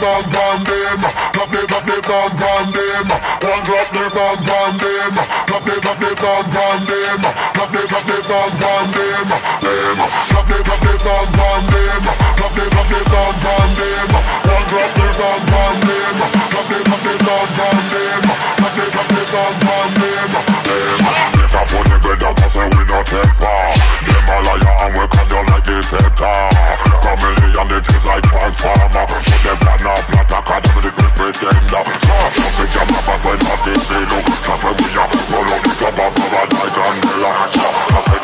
bomb bomb them. Drop the bomb bomb them. One drop the bomb bomb them. Drop the bomb bomb them. Drop the bomb bomb them. Drop the bomb bomb them. Drop the bomb bomb them. One drop the bomb bomb them. Drop the bomb bomb them. Drop the bomb bomb them. Make a funny brother, cause we not take far. Them a liar and we cut down like this scepter. Chameleon they just like transformer. But them plan a plot academy, the great pretender. So we jam up and we not this zero. Just when we are roll out the club off of a night and Miller. Coffee.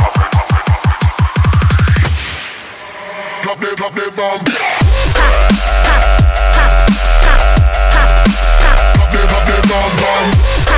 Drop the bomb. Drop the bomb bomb.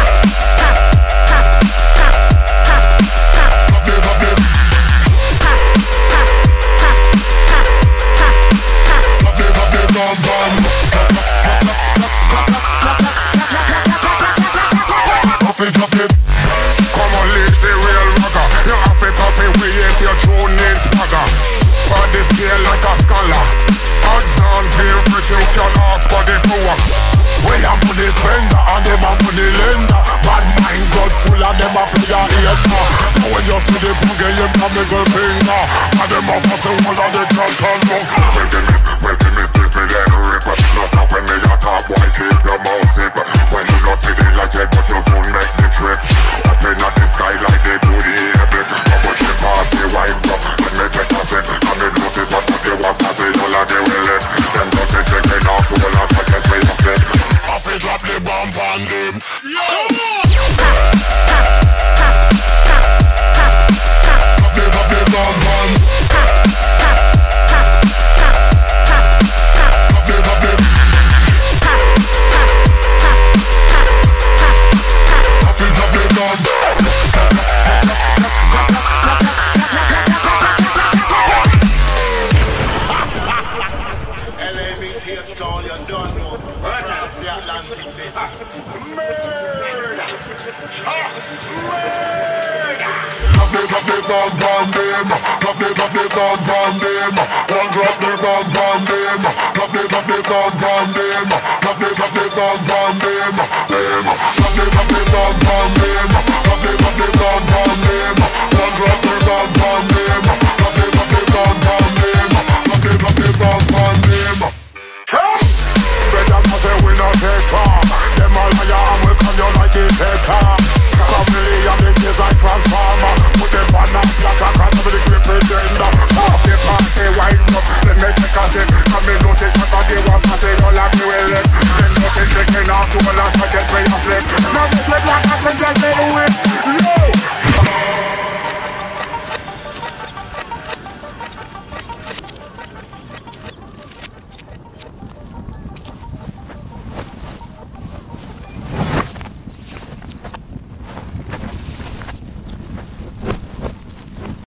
Come on, live the real rocker. You have to coffee, we if your true name swagger. On the scale like a scholar. Odds on feel rich, you can ask for the power. We a money spender and them a money lender. Bad mind got full and them a play a hater. So when you see the boogie, you can middle finger. And them a fuss the whole of the can't look. Well, the mistake me then rip. Look up when me a talk, boy, keep your mouth zip. When you don't see the light, but you soon make the trip. Up in the sky like they do the air. But you pass the white cup, let me take a sip. And me notice what they want to say, all of they will let. Them don't take it off, so all of that gets me to slip. I feel drop the bomb on them. Drop the bomb bomb. Drop the bomb bomb them. Drop the bomb bomb them. One drop the bomb bomb them. Drop the bomb bomb them. Drop the bomb bomb them. Drop the bomb bomb them. Drop the bomb bomb them. One drop the bomb bomb them.